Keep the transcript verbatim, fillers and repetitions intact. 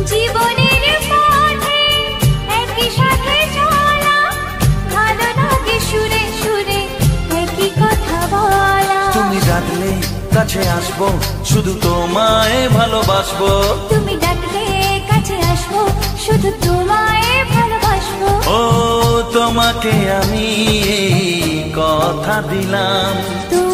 জীবনের পথে একই সাথে চলা, ভালো লাগে সুরে সুরে একই কথা বলা। তুমি ডাকলে কাছে আসবো, শুধু তোমায় ভালোবাসবো। তুমি ডাকলে কাছে আসবো, শুধু তোমায় ভালোবাসবো। ও তোমাকে আমি এই কথা দিলাম।